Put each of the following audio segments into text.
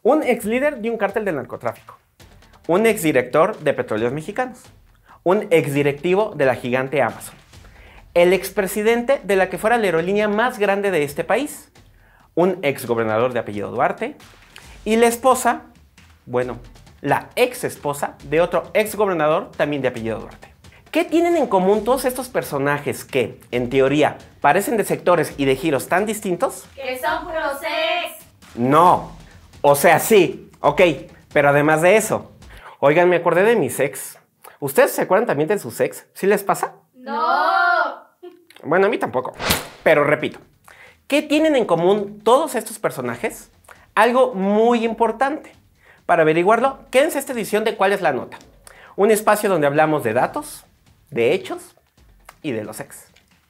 un ex líder de un cártel del narcotráfico, un exdirector de Petróleos Mexicanos, un exdirectivo de la gigante Amazon, el expresidente de la que fuera la aerolínea más grande de este país, un exgobernador de apellido Duarte y la esposa, bueno, la ex esposa de otro exgobernador también de apellido Duarte. ¿Qué tienen en común todos estos personajes que, en teoría, parecen de sectores y de giros tan distintos? ¡Que son puros ex! No, o sea, sí, ok, pero además de eso, oigan, me acordé de mis ex. ¿Ustedes se acuerdan también de sus ex? ¿Sí les pasa? ¡No! Bueno, a mí tampoco, pero repito, ¿qué tienen en común todos estos personajes? Algo muy importante. Para averiguarlo, quédense esta edición de ¿Cuál es la nota? Un espacio donde hablamos de datos, de hechos y de los ex.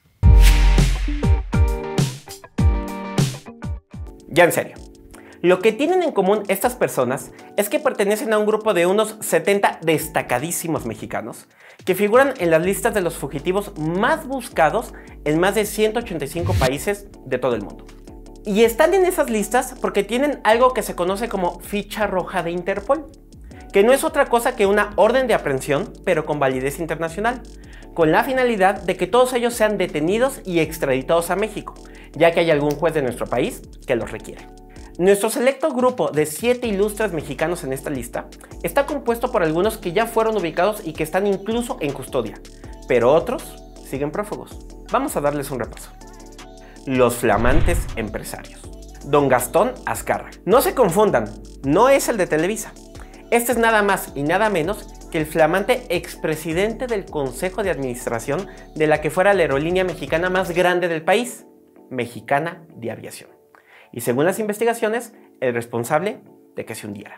Ya en serio, lo que tienen en común estas personas es que pertenecen a un grupo de unos 70 destacadísimos mexicanos que figuran en las listas de los fugitivos más buscados en más de 185 países de todo el mundo. Y están en esas listas porque tienen algo que se conoce como ficha roja de Interpol, que no es otra cosa que una orden de aprehensión, pero con validez internacional, con la finalidad de que todos ellos sean detenidos y extraditados a México, ya que hay algún juez de nuestro país que los requiere. Nuestro selecto grupo de 7 ilustres mexicanos en esta lista está compuesto por algunos que ya fueron ubicados y que están incluso en custodia, pero otros siguen prófugos. Vamos a darles un repaso. Los flamantes empresarios. Don Gastón Azcárraga. No se confundan, no es el de Televisa. Este es nada más y nada menos que el flamante expresidente del Consejo de Administración de la que fuera la aerolínea mexicana más grande del país, Mexicana de Aviación. Y según las investigaciones, el responsable de que se hundiera.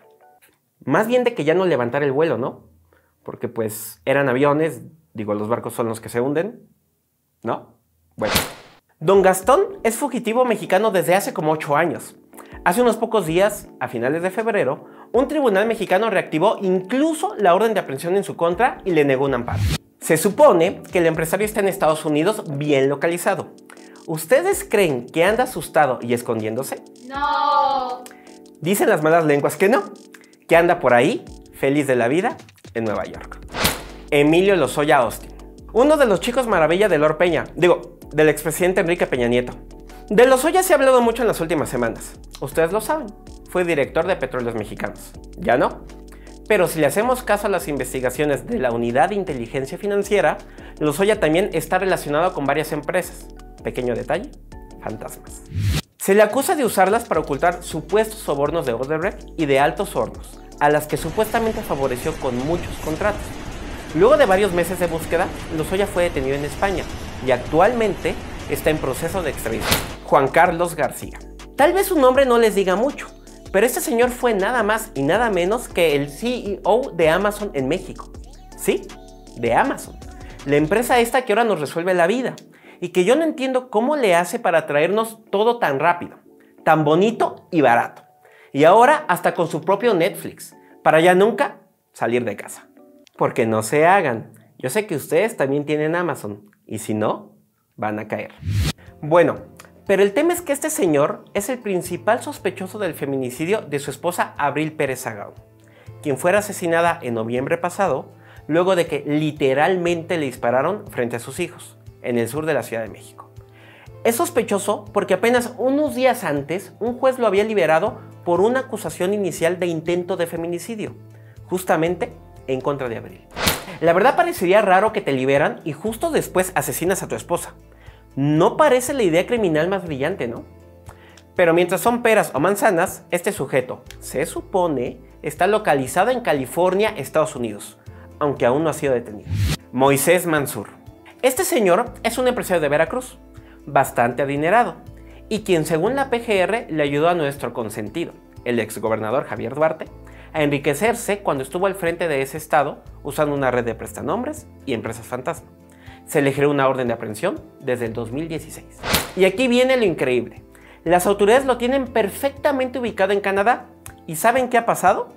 Más bien de que ya no levantara el vuelo, ¿no? Porque pues eran aviones, digo, los barcos son los que se hunden, ¿no? Bueno. Don Gastón es fugitivo mexicano desde hace como 8 años. Hace unos pocos días, a finales de febrero, un tribunal mexicano reactivó incluso la orden de aprehensión en su contra y le negó un amparo. Se supone que el empresario está en Estados Unidos bien localizado. ¿Ustedes creen que anda asustado y escondiéndose? ¡No! Dicen las malas lenguas que no, que anda por ahí, feliz de la vida, en Nueva York. Emilio Lozoya Austin, uno de los chicos maravilla de Lord Peña, del expresidente Enrique Peña Nieto. De Lozoya se ha hablado mucho en las últimas semanas. Ustedes lo saben, fue director de Petróleos Mexicanos. ¿Ya no? Pero si le hacemos caso a las investigaciones de la Unidad de Inteligencia Financiera, Lozoya también está relacionado con varias empresas. Pequeño detalle, fantasmas. Se le acusa de usarlas para ocultar supuestos sobornos de Odebrecht y de Altos Hornos, a las que supuestamente favoreció con muchos contratos. Luego de varios meses de búsqueda, Lozoya fue detenido en España y actualmente está en proceso de extradición. Juan Carlos García. Tal vez su nombre no les diga mucho, pero este señor fue nada más y nada menos que el CEO de Amazon en México. Sí, de Amazon. La empresa esta que ahora nos resuelve la vida y que yo no entiendo cómo le hace para traernos todo tan rápido, tan bonito y barato. Y ahora hasta con su propio Netflix, para ya nunca salir de casa. Porque no se hagan, yo sé que ustedes también tienen Amazon, y si no, van a caer. Bueno, pero el tema es que este señor es el principal sospechoso del feminicidio de su esposa Abril Pérez Sagún, quien fuera asesinada en noviembre pasado, luego de que literalmente le dispararon frente a sus hijos, en el sur de la Ciudad de México. Es sospechoso porque apenas unos días antes, un juez lo había liberado por una acusación inicial de intento de feminicidio, justamente en contra de Abril. La verdad parecería raro que te liberan y justo después asesinas a tu esposa. No parece la idea criminal más brillante, ¿no? Pero mientras son peras o manzanas, este sujeto, se supone, está localizado en California, Estados Unidos, aunque aún no ha sido detenido. Moisés Mansur. Este señor es un empresario de Veracruz, bastante adinerado, y quien según la PGR le ayudó a nuestro consentido, el exgobernador Javier Duarte, a enriquecerse cuando estuvo al frente de ese estado usando una red de prestanombres y empresas fantasma. Se le generó una orden de aprehensión desde el 2016. Y aquí viene lo increíble. Las autoridades lo tienen perfectamente ubicado en Canadá. ¿Y saben qué ha pasado?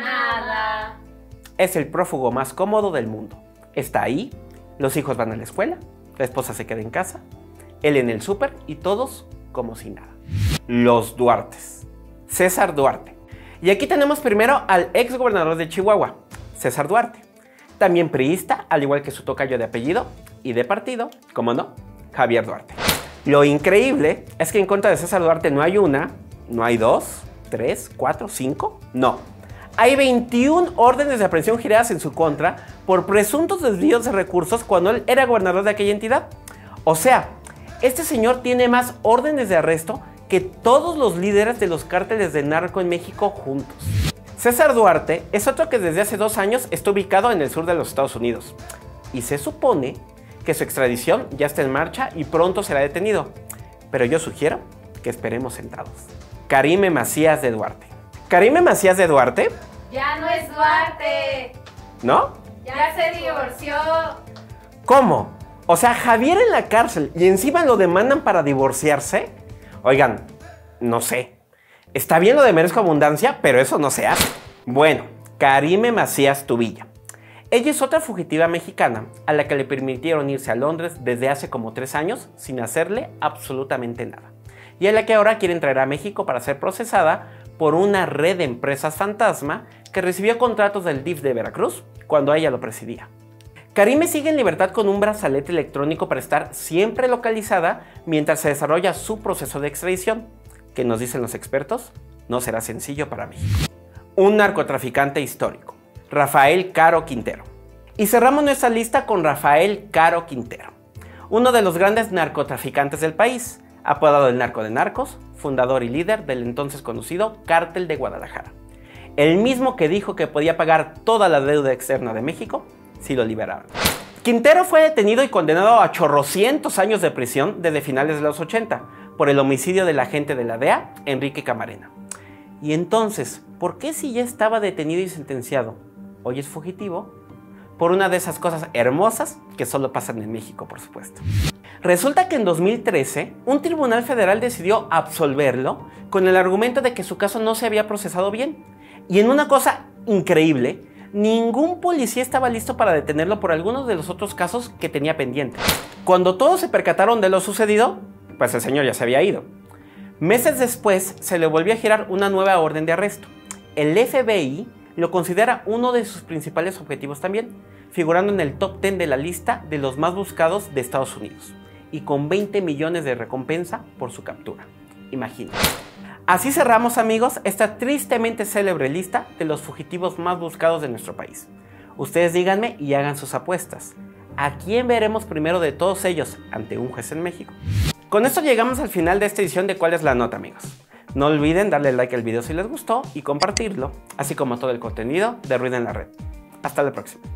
Nada. Es el prófugo más cómodo del mundo. Está ahí, los hijos van a la escuela, la esposa se queda en casa, él en el súper y todos como si nada. Los Duartes. César Duarte. Y aquí tenemos primero al ex gobernador de Chihuahua, César Duarte. También priista, al igual que su tocayo de apellido y de partido, como no, Javier Duarte. Lo increíble es que en contra de César Duarte no hay una, no hay dos, tres, cuatro, cinco, no. Hay 21 órdenes de aprehensión giradas en su contra por presuntos desvíos de recursos cuando él era gobernador de aquella entidad. O sea, este señor tiene más órdenes de arresto que todos los líderes de los cárteles de narco en México juntos. César Duarte es otro que desde hace 2 años está ubicado en el sur de los Estados Unidos. Y se supone que su extradición ya está en marcha y pronto será detenido. Pero yo sugiero que esperemos sentados. Karime Macías de Duarte. Karime Macías de Duarte, Ya no es Duarte. ¿no? Ya se divorció. ¿Cómo? O sea, Javier en la cárcel y encima lo demandan para divorciarse. Oigan, no sé. Está bien lo de merezco abundancia, pero eso no se hace. Bueno, Karime Macías Tubilla. Ella es otra fugitiva mexicana a la que le permitieron irse a Londres desde hace como 3 años sin hacerle absolutamente nada. Y a la que ahora quieren traer a México para ser procesada por una red de empresas fantasma que recibió contratos del DIF de Veracruz cuando ella lo presidía. Karime sigue en libertad con un brazalete electrónico para estar siempre localizada mientras se desarrolla su proceso de extradición, que nos dicen los expertos, no será sencillo para México. Un narcotraficante histórico, Rafael Caro Quintero. Y cerramos nuestra lista con Rafael Caro Quintero, uno de los grandes narcotraficantes del país, apodado el Narco de Narcos, fundador y líder del entonces conocido Cártel de Guadalajara. El mismo que dijo que podía pagar toda la deuda externa de México si lo liberaban. Quintero fue detenido y condenado a chorrocientos años de prisión desde finales de los 80 por el homicidio del agente de la DEA, Enrique Camarena. Y entonces, ¿por qué si ya estaba detenido y sentenciado, hoy es fugitivo? Por una de esas cosas hermosas que solo pasan en México, por supuesto. Resulta que en 2013, un tribunal federal decidió absolverlo con el argumento de que su caso no se había procesado bien. Y en una cosa increíble, ningún policía estaba listo para detenerlo por algunos de los otros casos que tenía pendientes. Cuando todos se percataron de lo sucedido, pues el señor ya se había ido. Meses después, se le volvió a girar una nueva orden de arresto. El FBI lo considera uno de sus principales objetivos también, figurando en el top 10 de la lista de los más buscados de Estados Unidos, y con 20 millones de recompensa por su captura. Imagínense. Así cerramos, amigos, esta tristemente célebre lista de los fugitivos más buscados de nuestro país. Ustedes díganme y hagan sus apuestas. ¿A quién veremos primero de todos ellos ante un juez en México? Con esto llegamos al final de esta edición de ¿Cuál es la nota, amigos? No olviden darle like al video si les gustó y compartirlo, así como todo el contenido de Ruido en la Red. Hasta la próxima.